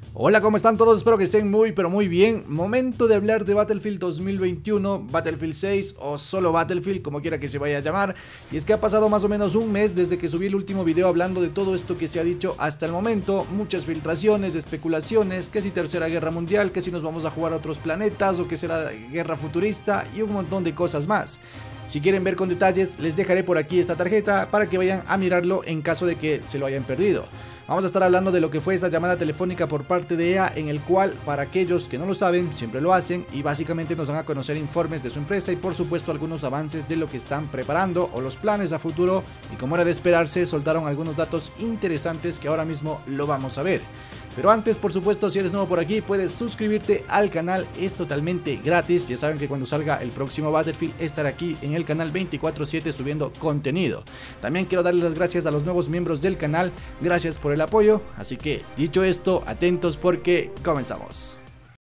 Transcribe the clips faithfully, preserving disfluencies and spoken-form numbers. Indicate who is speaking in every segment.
Speaker 1: Hola, ¿cómo están todos? Espero que estén muy pero muy bien. Momento de hablar de Battlefield dos mil veintiuno, Battlefield seis o solo Battlefield, como quiera que se vaya a llamar. Y es que ha pasado más o menos un mes desde que subí el último video hablando de todo esto que se ha dicho hasta el momento. Muchas filtraciones, especulaciones, que si tercera guerra mundial, que si nos vamos a jugar a otros planetas o que será guerra futurista y un montón de cosas más. Si quieren ver con detalles, les dejaré por aquí esta tarjeta para que vayan a mirarlo en caso de que se lo hayan perdido. Vamos a estar hablando de lo que fue esa llamada telefónica por parte de E A, en el cual, para aquellos que no lo saben, siempre lo hacen y básicamente nos van a conocer informes de su empresa y por supuesto algunos avances de lo que están preparando o los planes a futuro, y como era de esperarse, soltaron algunos datos interesantes que ahora mismo lo vamos a ver. Pero antes, por supuesto, si eres nuevo por aquí, puedes suscribirte al canal, es totalmente gratis. Ya saben que cuando salga el próximo Battlefield estaré aquí en el canal veinticuatro siete subiendo contenido. También quiero darles las gracias a los nuevos miembros del canal, gracias por el apoyo. Así que, dicho esto, atentos porque comenzamos.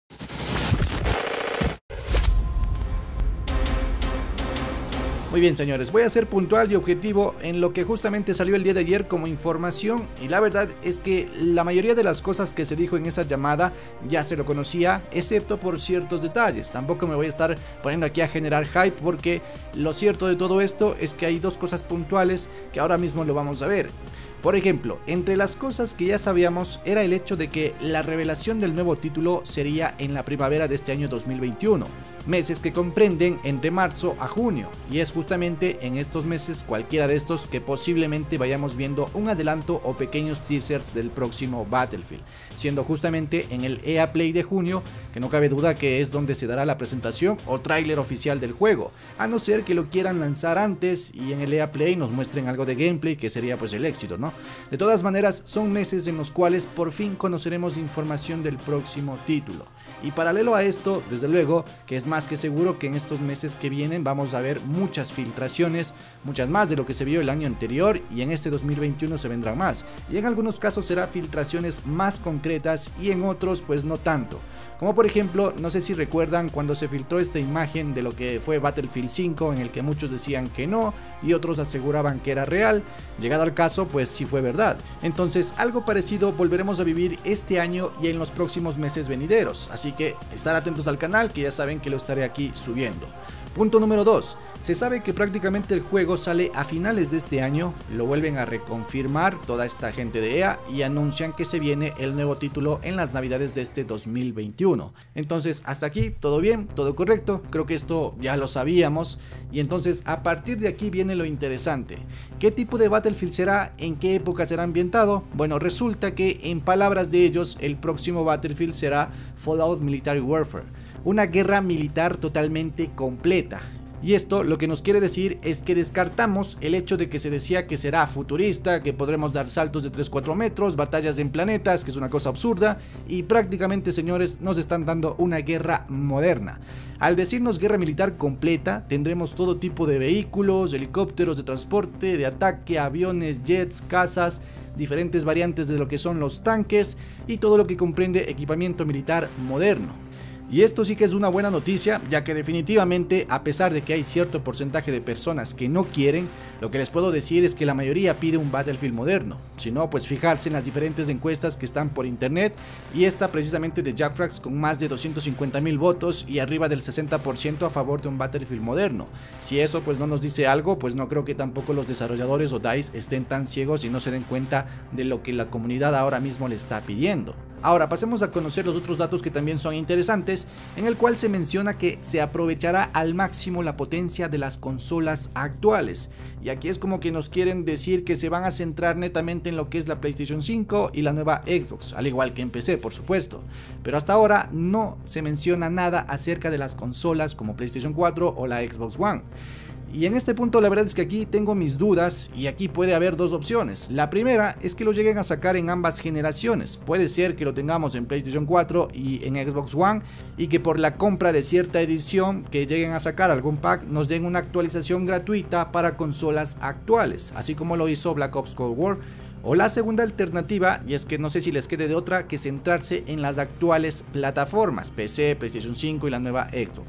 Speaker 1: Muy bien, señores, voy a ser puntual y objetivo en lo que justamente salió el día de ayer como información, y la verdad es que la mayoría de las cosas que se dijo en esa llamada ya se lo conocía, excepto por ciertos detalles. Tampoco me voy a estar poniendo aquí a generar hype, porque lo cierto de todo esto es que hay dos cosas puntuales que ahora mismo lo vamos a ver. Por ejemplo, entre las cosas que ya sabíamos era el hecho de que la revelación del nuevo título sería en la primavera de este año dos mil veintiuno, meses que comprenden entre marzo a junio, y es justamente en estos meses, cualquiera de estos, que posiblemente vayamos viendo un adelanto o pequeños teasers del próximo Battlefield, siendo justamente en el E A Play de junio, que no cabe duda que es donde se dará la presentación o tráiler oficial del juego, a no ser que lo quieran lanzar antes y en el E A Play nos muestren algo de gameplay, que sería pues el éxito, ¿no? De todas maneras, son meses en los cuales por fin conoceremos información del próximo título. Y paralelo a esto, desde luego, que es más que seguro que en estos meses que vienen vamos a ver muchas filtraciones, muchas más de lo que se vio el año anterior, y en este dos mil veintiuno se vendrán más. Y en algunos casos será filtraciones más concretas y en otros pues no tanto. Como por ejemplo, no sé si recuerdan cuando se filtró esta imagen de lo que fue Battlefield cinco, en el que muchos decían que no y otros aseguraban que era real. Llegado al caso, pues sí fue verdad. Entonces algo parecido volveremos a vivir este año y en los próximos meses venideros, así que estar atentos al canal, que ya saben que lo estaré aquí subiendo. Punto número dos. Se sabe que prácticamente el juego sale a finales de este año, lo vuelven a reconfirmar toda esta gente de E A y anuncian que se viene el nuevo título en las navidades de este dos mil veintiuno. Entonces hasta aquí todo bien, todo correcto, creo que esto ya lo sabíamos, y entonces a partir de aquí viene lo interesante. ¿Qué tipo de Battlefield será? ¿En qué época será ambientado? Bueno, resulta que en palabras de ellos el próximo Battlefield será Fallout Military Warfare, una guerra militar totalmente completa. Y esto lo que nos quiere decir es que descartamos el hecho de que se decía que será futurista, que podremos dar saltos de tres a cuatro metros, batallas en planetas, que es una cosa absurda, y prácticamente, señores, nos están dando una guerra moderna. Al decirnos guerra militar completa, tendremos todo tipo de vehículos, helicópteros de transporte, de ataque, aviones, jets, cazas, diferentes variantes de lo que son los tanques y todo lo que comprende equipamiento militar moderno. Y esto sí que es una buena noticia, ya que definitivamente, a pesar de que hay cierto porcentaje de personas que no quieren, lo que les puedo decir es que la mayoría pide un Battlefield moderno. Si no, pues fijarse en las diferentes encuestas que están por internet, y esta precisamente de JackFrax con más de doscientos cincuenta mil votos y arriba del sesenta por ciento a favor de un Battlefield moderno. Si eso pues no nos dice algo, pues no creo que tampoco los desarrolladores o DICE estén tan ciegos y no se den cuenta de lo que la comunidad ahora mismo le está pidiendo. Ahora pasemos a conocer los otros datos que también son interesantes, en el cual se menciona que se aprovechará al máximo la potencia de las consolas actuales. Y aquí es como que nos quieren decir que se van a centrar netamente en lo que es la PlayStation cinco y la nueva Xbox, al igual que en P C, por supuesto. Pero hasta ahora no se menciona nada acerca de las consolas como PlayStation cuatro o la Xbox One. Y en este punto la verdad es que aquí tengo mis dudas, y aquí puede haber dos opciones. La primera es que lo lleguen a sacar en ambas generaciones. Puede ser que lo tengamos en PlayStation cuatro y en Xbox One, y que por la compra de cierta edición que lleguen a sacar algún pack nos den una actualización gratuita para consolas actuales, así como lo hizo Black Ops Cold War. O la segunda alternativa, y es que no sé si les quede de otra que centrarse en las actuales plataformas P C, PlayStation cinco y la nueva Xbox.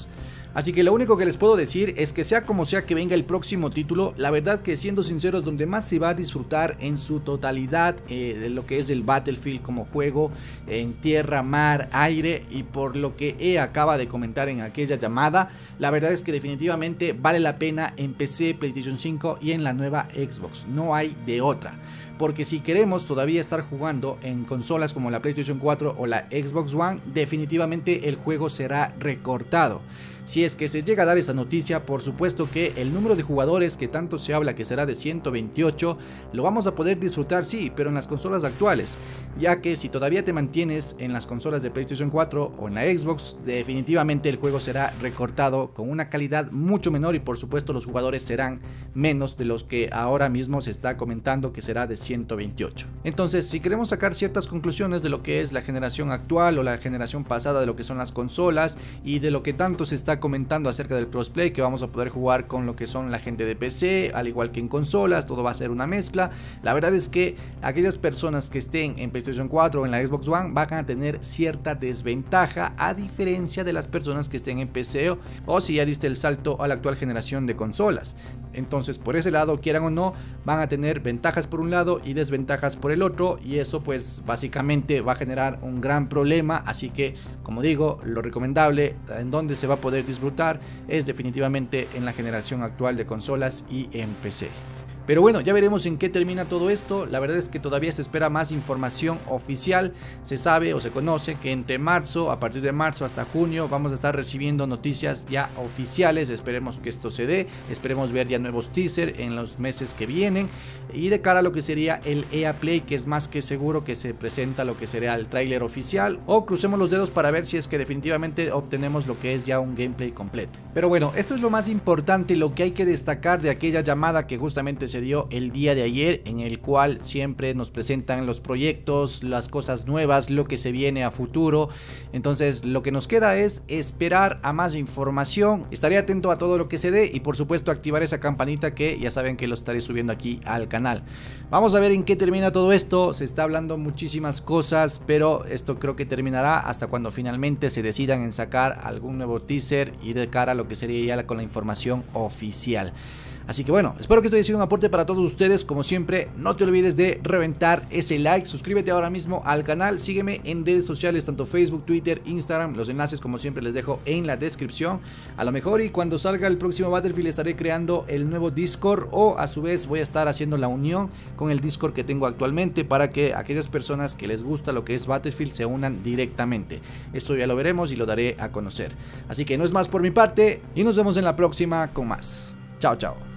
Speaker 1: Así que lo único que les puedo decir es que sea como sea que venga el próximo título, la verdad que siendo sinceros, donde más se va a disfrutar en su totalidad eh, de lo que es el Battlefield como juego en tierra, mar, aire, y por lo que E acaba de comentar en aquella llamada, la verdad es que definitivamente vale la pena en P C, PlayStation cinco y en la nueva Xbox, no hay de otra. Porque si queremos todavía estar jugando en consolas como la PlayStation cuatro o la Xbox One, definitivamente el juego será recortado. Si es que se llega a dar esta noticia, por supuesto que el número de jugadores que tanto se habla que será de ciento veintiocho, lo vamos a poder disfrutar, sí, pero en las consolas actuales, ya que si todavía te mantienes en las consolas de PlayStation cuatro o en la Xbox, definitivamente el juego será recortado con una calidad mucho menor y por supuesto los jugadores serán menos de los que ahora mismo se está comentando que será de ciento veintiocho. Entonces, si queremos sacar ciertas conclusiones de lo que es la generación actual o la generación pasada de lo que son las consolas y de lo que tanto se está comentando acerca del crossplay, que vamos a poder jugar con lo que son la gente de P C al igual que en consolas, todo va a ser una mezcla. La verdad es que aquellas personas que estén en PlayStation cuatro o en la Xbox One van a tener cierta desventaja a diferencia de las personas que estén en P C o, o si ya diste el salto a la actual generación de consolas. Entonces por ese lado, quieran o no, van a tener ventajas por un lado y desventajas por el otro, y eso pues básicamente va a generar un gran problema. Así que, como digo, lo recomendable en donde se va a poder disfrutar es definitivamente en la generación actual de consolas y en P C. Pero bueno, ya veremos en qué termina todo esto. La verdad es que todavía se espera más información oficial. Se sabe o se conoce que entre marzo, a partir de marzo hasta junio, vamos a estar recibiendo noticias ya oficiales. Esperemos que esto se dé. Esperemos ver ya nuevos teasers en los meses que vienen. Y de cara a lo que sería el E A Play, que es más que seguro que se presenta lo que sería el tráiler oficial. O crucemos los dedos para ver si es que definitivamente obtenemos lo que es ya un gameplay completo. Pero bueno, esto es lo más importante, lo que hay que destacar de aquella llamada que justamente se dio el día de ayer, en el cual siempre nos presentan los proyectos, las cosas nuevas, lo que se viene a futuro. Entonces lo que nos queda es esperar a más información. Estaré atento a todo lo que se dé y por supuesto activar esa campanita, que ya saben que lo estaré subiendo aquí al canal. Vamos a ver en qué termina todo esto. Se está hablando muchísimas cosas, pero esto creo que terminará hasta cuando finalmente se decidan en sacar algún nuevo teaser y de cara a lo que sería ya con la información oficial. Así que bueno, espero que esto haya sido un aporte para todos ustedes. Como siempre, no te olvides de reventar ese like, suscríbete ahora mismo al canal, sígueme en redes sociales, tanto Facebook, Twitter, Instagram. Los enlaces como siempre les dejo en la descripción. A lo mejor y cuando salga el próximo Battlefield estaré creando el nuevo Discord, o a su vez voy a estar haciendo la unión con el Discord que tengo actualmente para que aquellas personas que les gusta lo que es Battlefield se unan directamente. Eso ya lo veremos y lo daré a conocer. Así que no es más por mi parte y nos vemos en la próxima con más. Chao, chao.